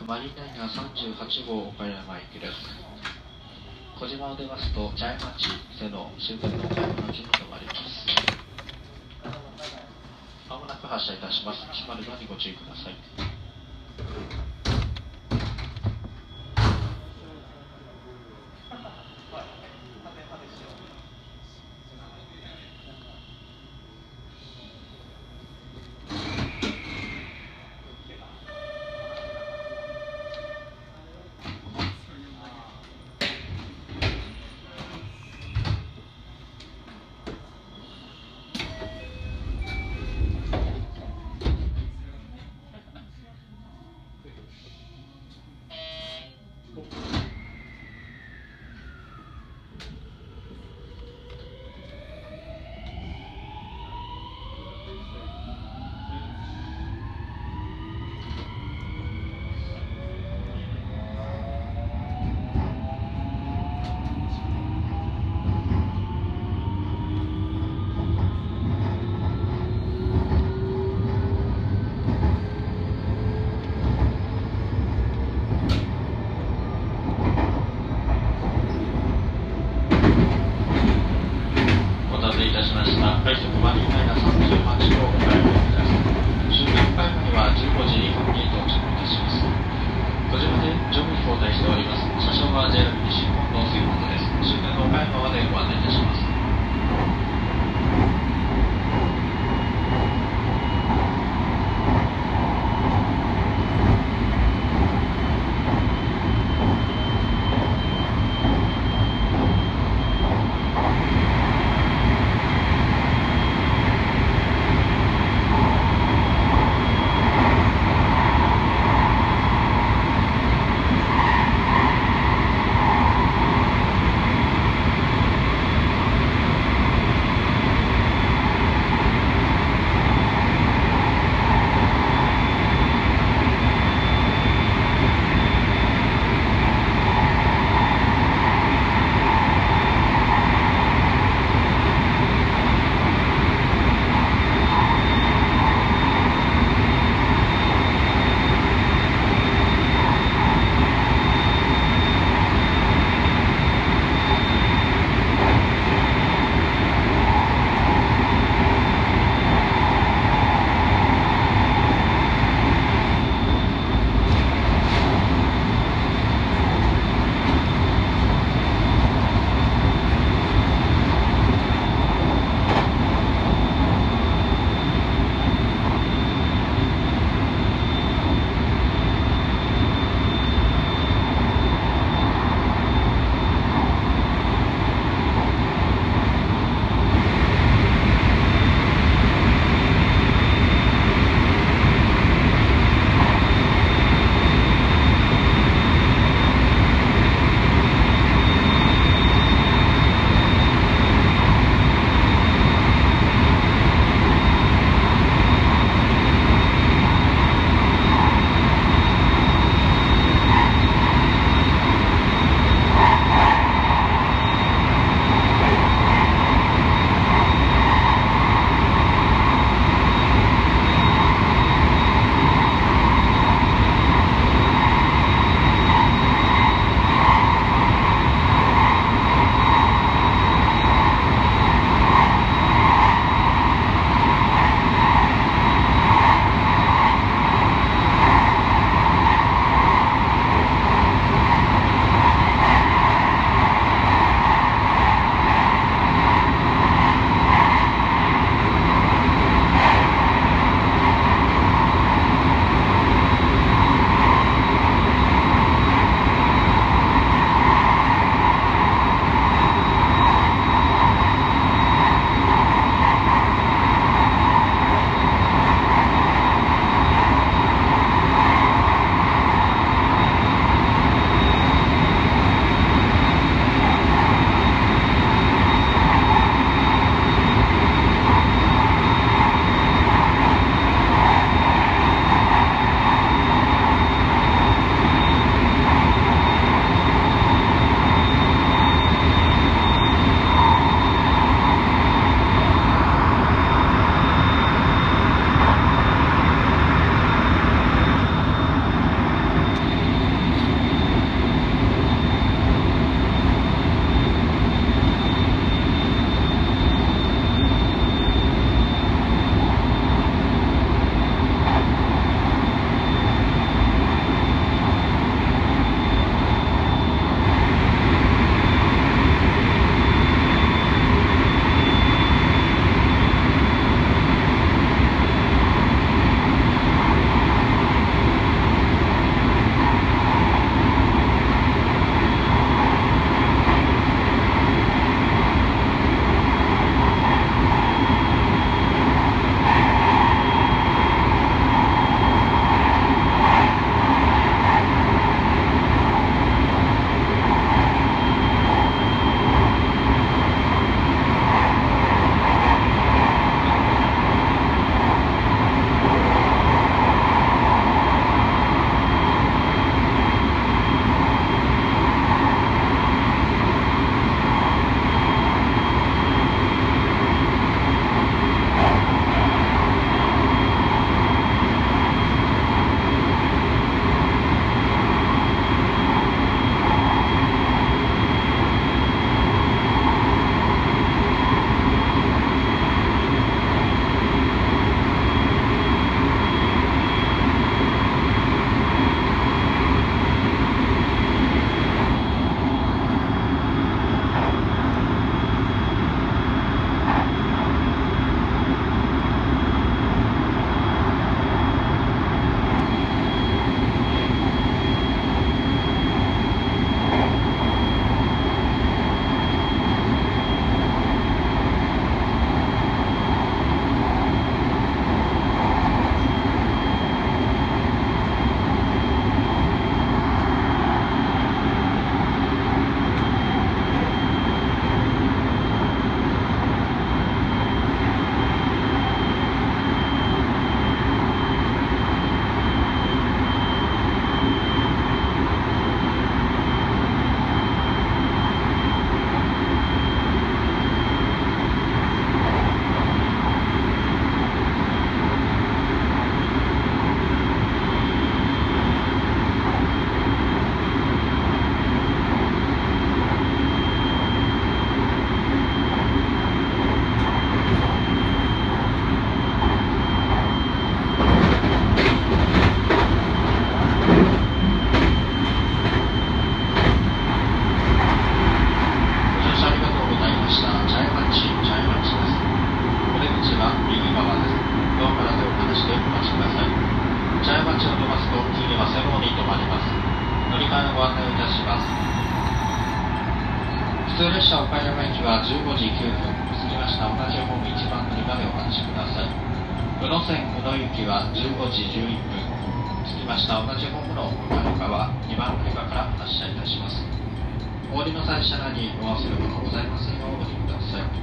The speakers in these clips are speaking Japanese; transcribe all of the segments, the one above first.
マリーナイナー38号岡山行きです。小島を出ますと茶屋町瀬野終点の岡山の地に停まります。まもなく発車いたします。閉まるのにご注意ください。 行きは15時9分過ぎました。同じホーム1番乗りまでお待ちください。宇野線宇野行きは15時11分過ぎました。同じホームの宇野行きは2番乗り場から発車いたします。お降りの際車内にお忘れ物ございませんようお降りください。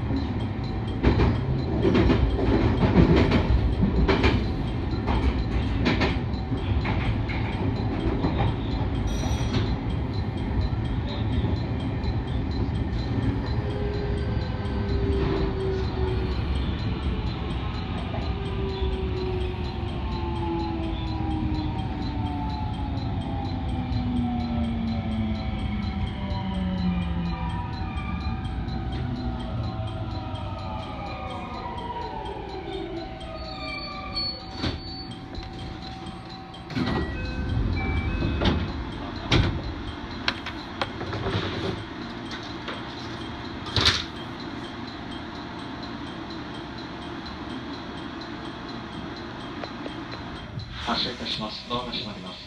発車いたします。ドアが閉まります。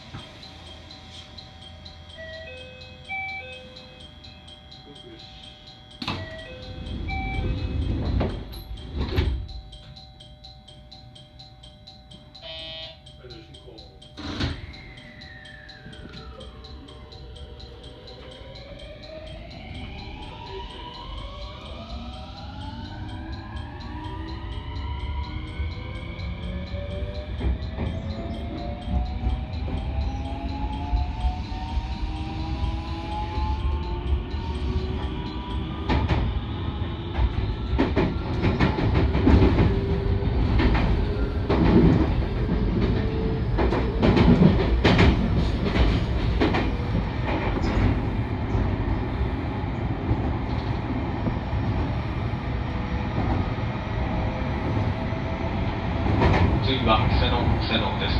次は瀬野です。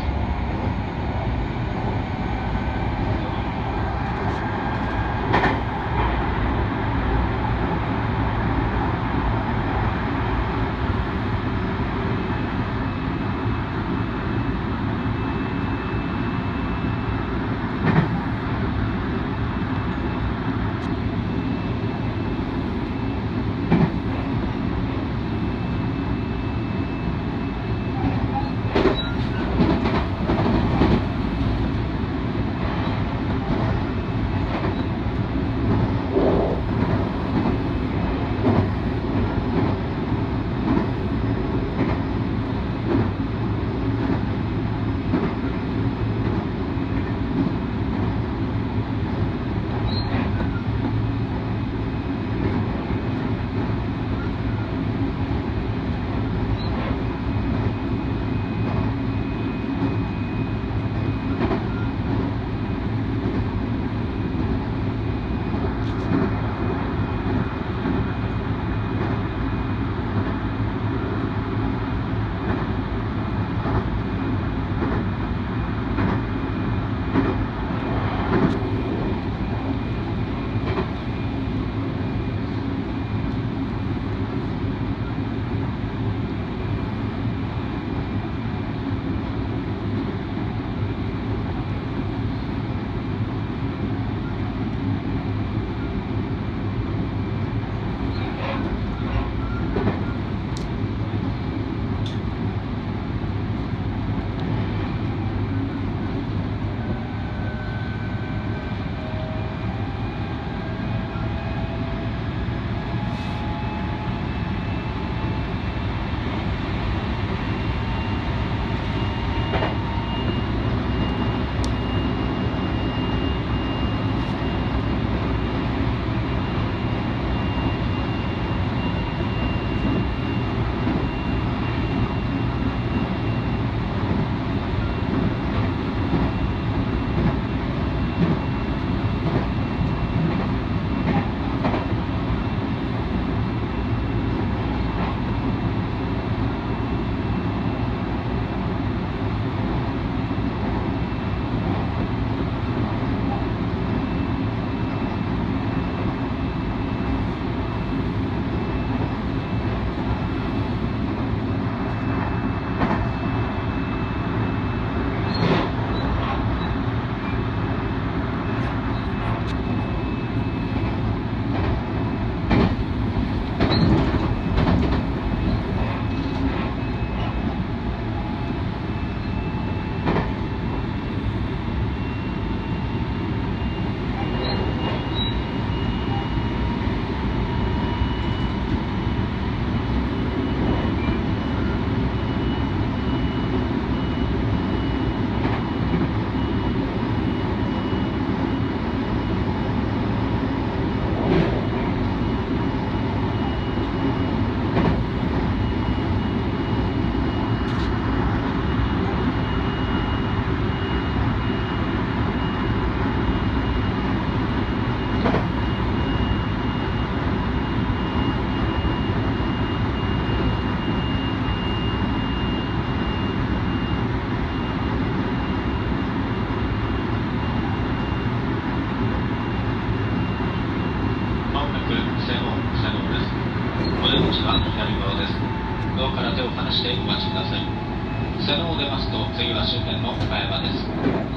は左側です。ドアから手を離してお待ちください。瀬野を出ますと次は終点の岡山です。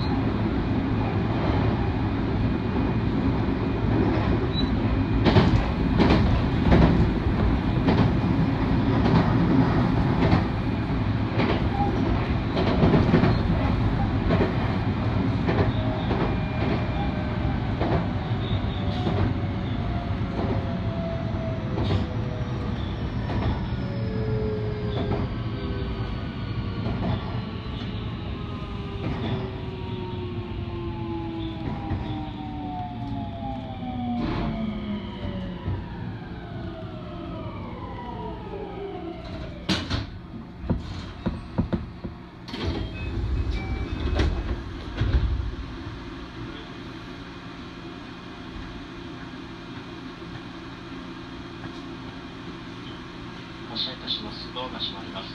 発車いたします。ドアが閉まります。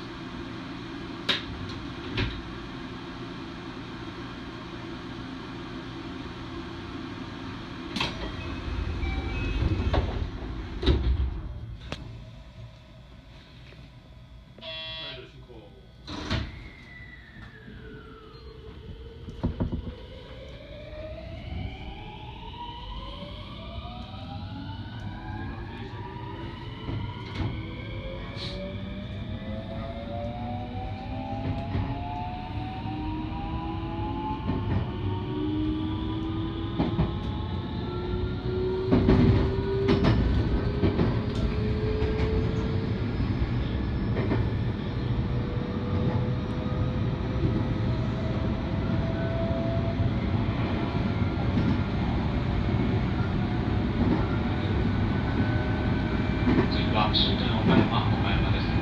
終点岡山です。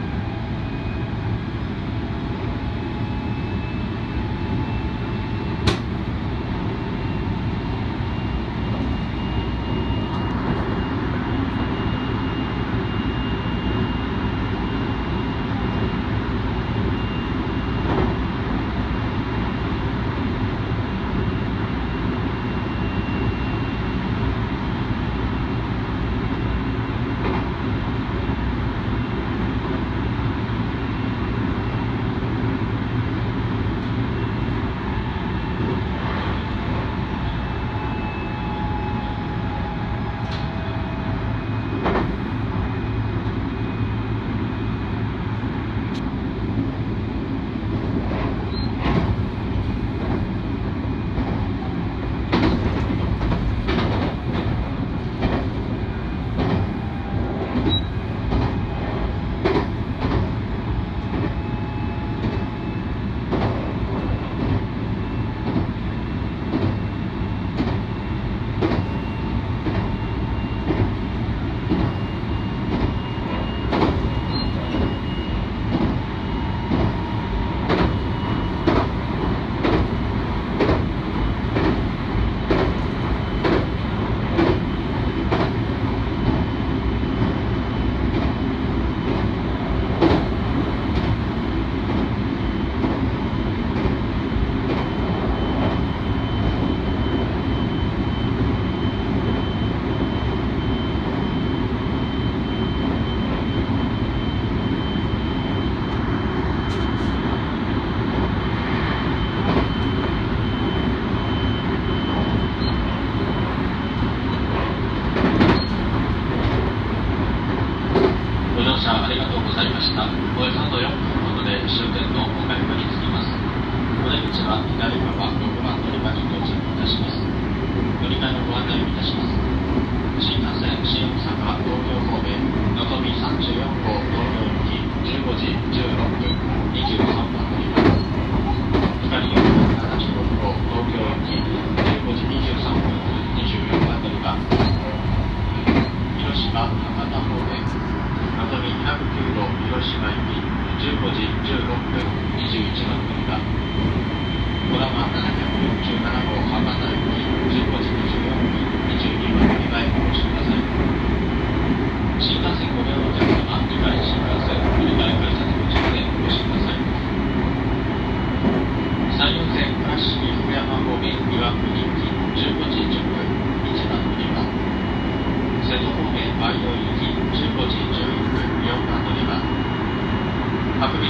ありがとうございました。およそあと4分ほどで終点の岡山に着きます。お出口は左側6番乗り場に到着いたします。乗り換えのご案内をいたします。新幹線新大阪東京方面のぞみ34号東京行き15時16分23番乗り場、光476号東京行き15時23分24番乗り場、広島博多方面のぞみ109号広島行き15時16分21番乗り場、ドラマ747号博多行き15時24分22番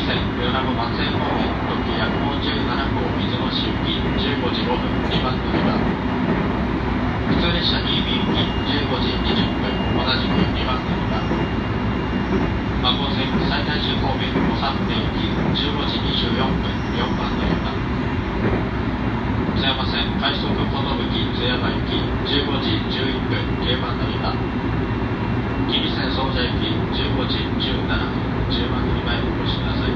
線米子松江方面特急夜行17号出雲市行き15時5分2番乗り場。普通列車新見行き15時20分同じく2番乗り場。馬高線西大寺方面小三行き15時24分4番乗り場。津山線快速寿津山行き15時11分9番乗り場。吉備線総社行き15時17分10番乗り場へお越しください。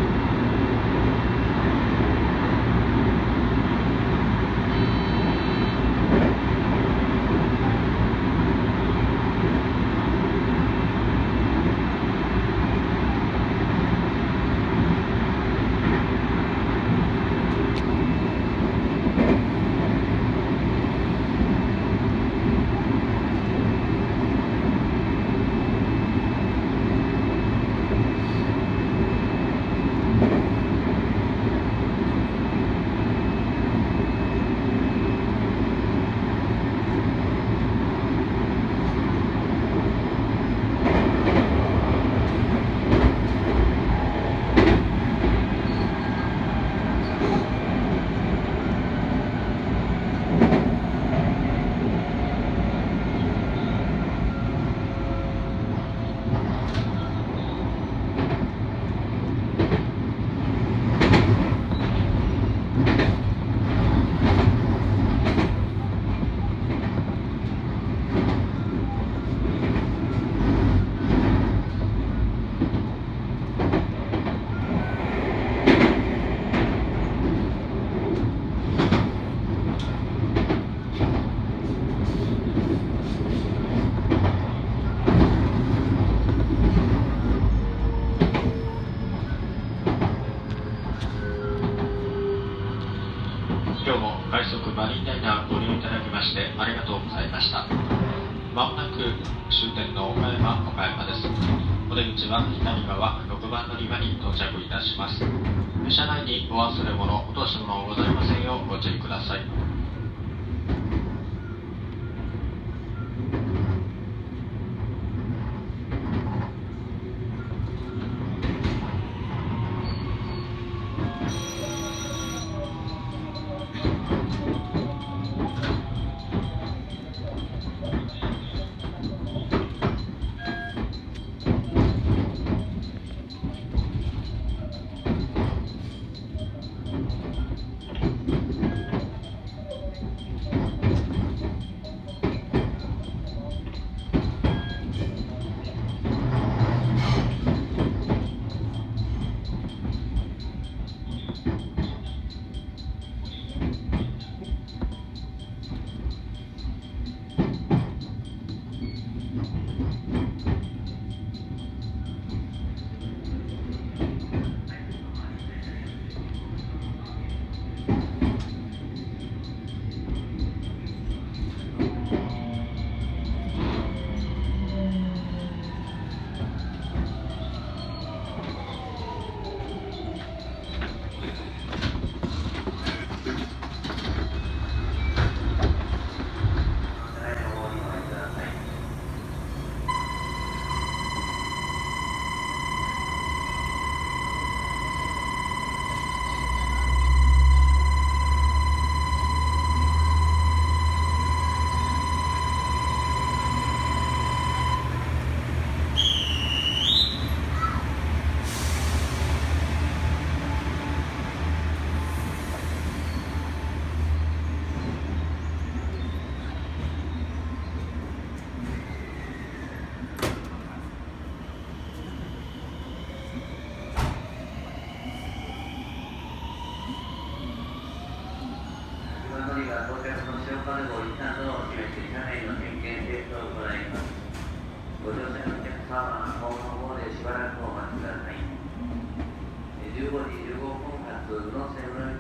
今日も快速マリンライナーご利用いただきましてありがとうございました。まもなく終点の岡山です。お出口は左側6番乗り場に到着いたします。車内にお忘れ物、落とし物ございませんようご注意ください。 15時15分発宇野線